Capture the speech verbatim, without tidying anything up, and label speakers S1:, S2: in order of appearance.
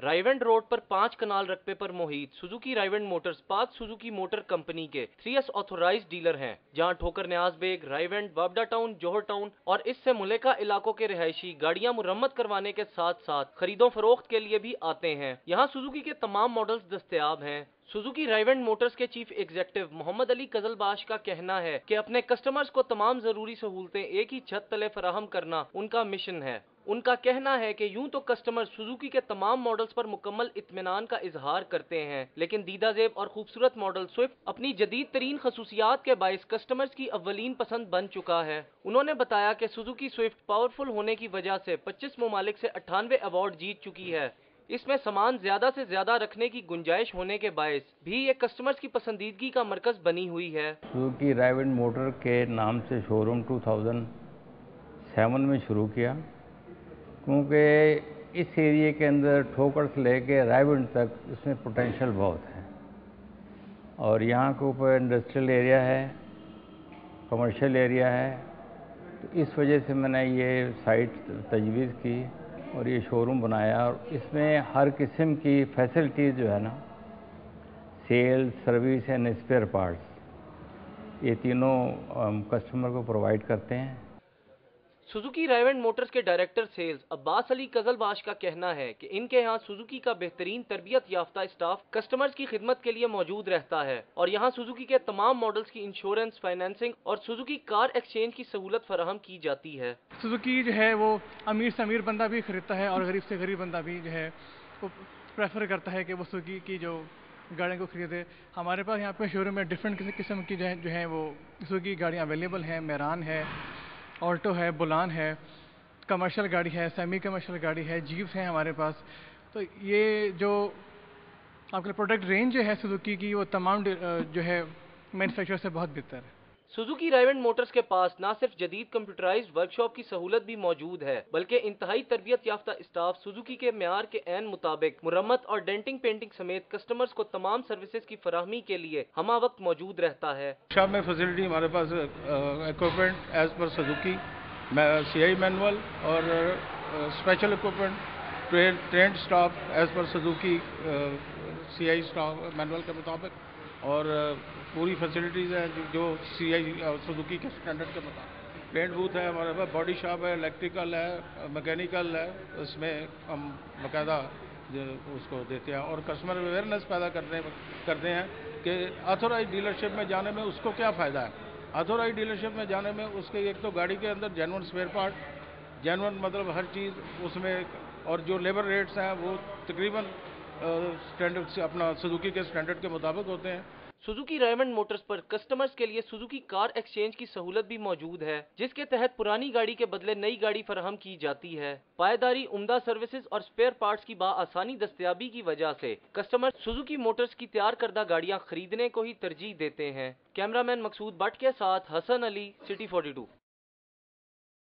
S1: राइवेंड road पर पांच कनाल रकबे पर मोहित Suzuki Raiwind Motors Pak Suzuki motor company के थ्री एस ऑथोराइज्ड डीलर हैं, जहां ठोकर न्याज बेग, राइवेंड, वाबडा टाउन, जौहर टाउन और इससे मुलेका इलाकों के रिहायशी गाड़ियां मुरम्मत करवाने के साथ साथ खरीदो फरोख्त के लिए भी आते हैं। यहां सुजुकी के तमाम मॉडल्स दस्तयाब हैं। सुजुकी राइवेंड मोटर्स के चीफ एग्जीक्यूटिव मोहम्मद अली कजलबाश का कहना है कि अपने कस्टमर्स को तमाम जरूरी सहूलतें एक ही छत तले फराहम करना उनका मिशन है। उनका कहना है कि यूं तो कस्टमर सुजुकी के तमाम मॉडल्स पर मुकम्मल इत्मीनान का इजहार करते हैं, लेकिन दीदाजेब और खूबसूरत मॉडल स्विफ्ट अपनी जदीद तरीन खसूसियात के बाइस कस्टमर्स की अव्वलीन पसंद बन चुका है। उन्होंने बताया कि सुजुकी स्विफ्ट पावरफुल होने की वजह से पच्चीस ममालिक से अट्ठानवे अवार्ड जीत चुकी है। इसमें सामान ज्यादा से ज्यादा रखने की गुंजाइश होने के बायस भी ये कस्टमर्स की पसंदीदगी का मरकज बनी हुई है।
S2: सुजुकी राइवेंड मोटर के नाम से शोरूम दो हज़ार सात में शुरू किया, क्योंकि इस एरिए के अंदर ठोकर से लेके राइवेंड तक इसमें पोटेंशियल बहुत है और यहाँ के ऊपर इंडस्ट्रियल एरिया है, कमर्शियल एरिया है, तो इस वजह से मैंने ये साइट तजवीज़ की और ये शोरूम बनाया। और इसमें हर किस्म की फैसिलिटीज़ जो है ना, sales, service and spare parts, ये तीनों हम कस्टमर को प्रोवाइड करते हैं।
S1: सुजुकी राइवेंड मोटर्स के डायरेक्टर सेल्स अब्बास अली कजलबाश का कहना है कि इनके यहाँ सुजुकी का बेहतरीन तरबियत याफ्ता स्टाफ कस्टमर्स की खिदमत के लिए मौजूद रहता है और यहाँ सुजुकी के तमाम मॉडल्स की इंश्योरेंस, फाइनेंसिंग और सुजुकी कार एक्सचेंज की सहूलत फराहम की जाती है।
S3: सुजुकी जो है वो अमीर से अमीर बंदा भी खरीदता है और गरीब से गरीब बंदा भी जो है वो प्रेफर करता है कि वो सुजुकी की जो गाड़ियों को खरीदे। हमारे पास यहाँ पे शोरूम में डिफरेंट किस्म की जो है जो है वो सुजुकी गाड़ियाँ अवेलेबल हैं। मेरान है, ऑल्टो है, बुलान है, कमर्शियल गाड़ी है, सेमी कमर्शियल गाड़ी है, जीप्स हैं हमारे पास। तो ये जो आपके प्रोडक्ट रेंज जो है सुजुकी की, वो तमाम जो है मैन्युफैक्चरर से बहुत बेहतर है।
S1: सुजुकी राइवेंड मोटर्स के पास न सिर्फ जदीद कंप्यूटराइज्ड वर्कशॉप की सहूलत भी मौजूद है, बल्कि इंतहाई तरबियत याफ्ता स्टाफ सुजुकी के म्यार के ऐन मुताबिक मुरम्मत और डेंटिंग पेंटिंग समेत कस्टमर्स को तमाम सर्विसेज की फराहमी के लिए हमा वक्त मौजूद रहता है।
S4: शॉप में फैसिलिटी हमारे पास equipment as per Suzuki, C I manual और special equipment, trained staff as per Suzuki C I staff manual के मुताबिक, और पूरी फैसिलिटीज़ हैं जो सी आई सुजुकी के स्टैंडर्ड के मुताबिक। पेंट बूथ है हमारे पास, बॉडी शॉप है, इलेक्ट्रिकल है, मैकेनिकल है, इसमें हम बाकायदा उसको देते हैं और कस्टमर अवेयरनेस पैदा करने करते हैं कि ऑथोराइज डीलरशिप में जाने में उसको क्या फ़ायदा है। ऑथोराइज डीलरशिप में जाने में उसके एक तो गाड़ी के अंदर जेन्युइन स्पेयर पार्ट, जेन्युइन मतलब हर चीज़ उसमें, और जो लेबर रेट्स हैं वो तकरीबन स्टैंडर्ड से अपना सुजुकी के स्टैंडर्ड के मुताबिक होते हैं।
S1: सुजुकी राइवेंड मोटर्स पर कस्टमर्स के लिए सुजुकी कार एक्सचेंज की सहूलत भी मौजूद है, जिसके तहत पुरानी गाड़ी के बदले नई गाड़ी फराहम की जाती है। पायदारी, उम्दा सर्विसेज और स्पेयर पार्ट्स की बाआसानी दस्तयाबी की वजह से कस्टमर सुजुकी मोटर्स की तैयार करदा गाड़ियां खरीदने को ही तरजीह देते हैं। कैमरामैन मकसूद भट्ट के साथ Hasan Ali, City forty to.